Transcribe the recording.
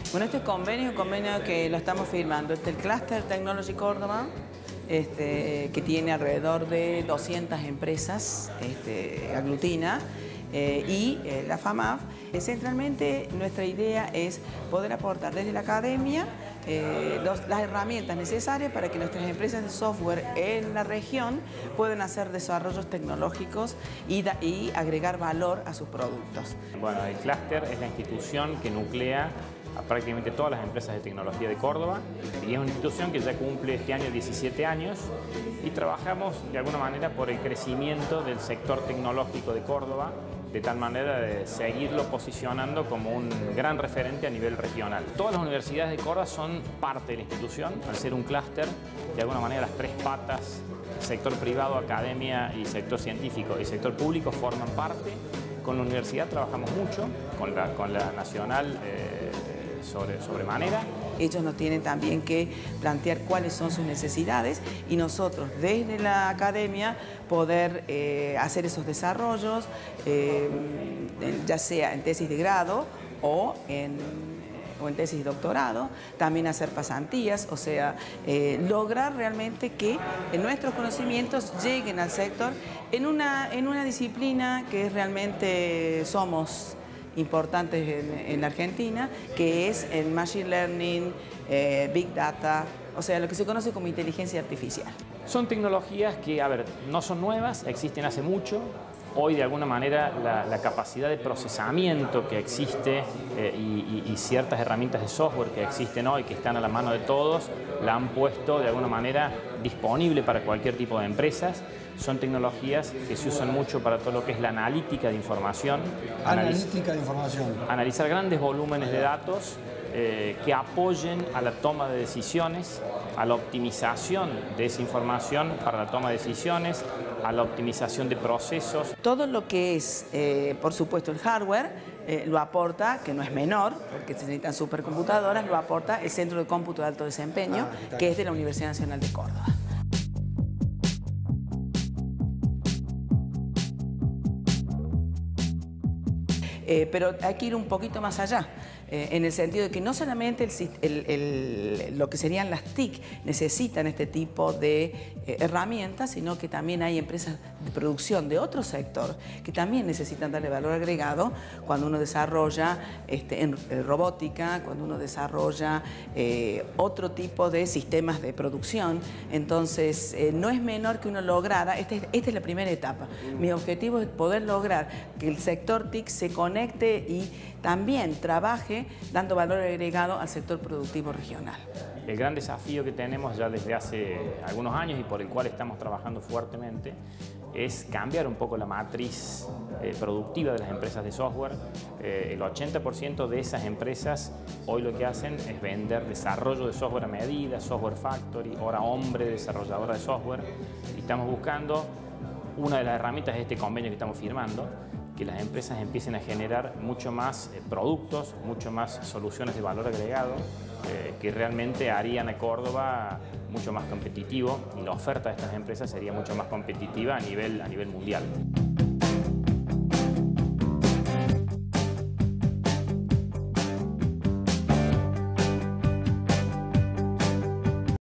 Bueno, este convenio es un convenio que lo estamos firmando. Este es el Cluster Technology Córdoba, que tiene alrededor de 200 empresas, aglutina, y la FAMAF. Centralmente nuestra idea es poder aportar desde la academia las herramientas necesarias para que nuestras empresas de software en la región puedan hacer desarrollos tecnológicos y agregar valor a sus productos. Bueno, el Cluster es la institución que nuclea a prácticamente todas las empresas de tecnología de Córdoba y es una institución que ya cumple este año 17 años y trabajamos de alguna manera por el crecimiento del sector tecnológico de Córdoba, de tal manera de seguirlo posicionando como un gran referente a nivel regional. Todas las universidades de Córdoba son parte de la institución, al ser un clúster, de alguna manera las tres patas, sector privado, academia y sector científico y sector público forman parte. Con la universidad trabajamos mucho, con la nacional sobremanera. Ellos nos tienen también que plantear cuáles son sus necesidades y nosotros desde la academia poder hacer esos desarrollos, ya sea en tesis de grado o en tesis de doctorado, también hacer pasantías, o sea, lograr realmente que nuestros conocimientos lleguen al sector en una disciplina que realmente somos importantes en la Argentina, que es el Machine Learning, Big Data, o sea, lo que se conoce como inteligencia artificial. Son tecnologías que, no son nuevas, existen hace mucho. Hoy, de alguna manera, la capacidad de procesamiento que existe y ciertas herramientas de software que existen hoy, que están a la mano de todos, la han puesto de alguna manera disponible para cualquier tipo de empresas. Son tecnologías que se usan mucho para todo lo que es la analítica de información. Analítica de información. Analizar grandes volúmenes de datos que apoyen a la toma de decisiones, a la optimización de esa información para la toma de decisiones, a la optimización de procesos. Todo lo que es, por supuesto, el hardware, lo aporta, que no es menor, porque se necesitan supercomputadoras, lo aporta el Centro de Cómputo de Alto Desempeño, que es de la Universidad Nacional de Córdoba. Pero hay que ir un poquito más allá, en el sentido de que no solamente lo que serían las TIC necesitan este tipo de herramientas, sino que también hay empresas de producción de otro sector que también necesitan darle valor agregado cuando uno desarrolla en robótica, cuando uno desarrolla otro tipo de sistemas de producción. Entonces, no es menor que uno lograra, esta es la primera etapa. Mi objetivo es poder lograr que el sector TIC se conecte y también trabaje dando valor agregado al sector productivo regional. El gran desafío que tenemos ya desde hace algunos años y por el cual estamos trabajando fuertemente es cambiar un poco la matriz productiva de las empresas de software. El 80% de esas empresas hoy lo que hacen es vender desarrollo de software a medida, software factory, hora hombre, desarrolladora de software. Y estamos buscando una de las herramientas de este convenio que estamos firmando, que las empresas empiecen a generar mucho más productos, mucho más soluciones de valor agregado, que realmente harían a Córdoba mucho más competitivo y la oferta de estas empresas sería mucho más competitiva a nivel mundial.